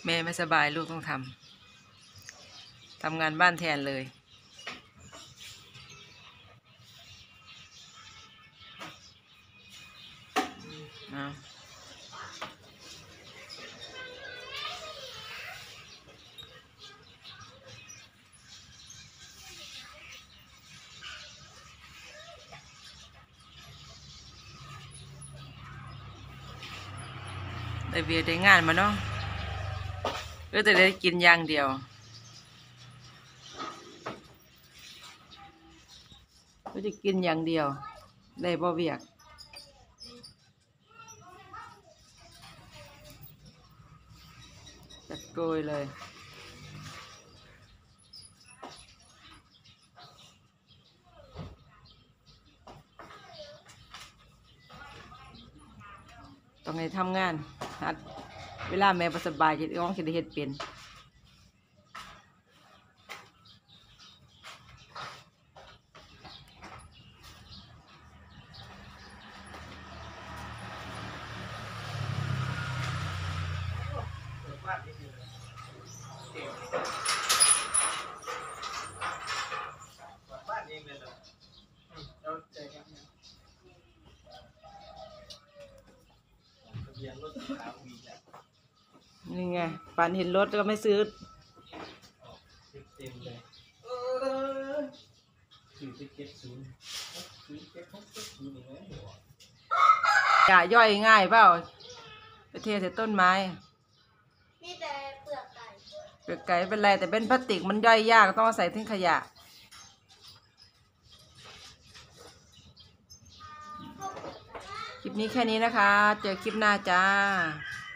แม่ไม่สบายลูกต้องทำงานบ้านแทนเลยได้เบียร์ได้งานมาเนาะแต่ได้กินอย่างเดียวก็จะกินอย่างเดียวได้บ่เบียกจัดโกยเลยต้องให้ทำงานหัดเวลาแม่บ่สบายจะร้องจะได้เฮ็ดเป็นนี่ไงปานเห็นรถก็ไม่ซื้ออย่าย่อยง่ายเปล่าไปเทใส่ต้นไม้มีแต่เปลือกไก่เปลือกไก่เป็นไรแต่เป็นพลาสติกมันย่อยยากต้องเอาใส่ทิ้งขยะคลิปนี้แค่นี้นะคะเจอคลิปหน้าจ้า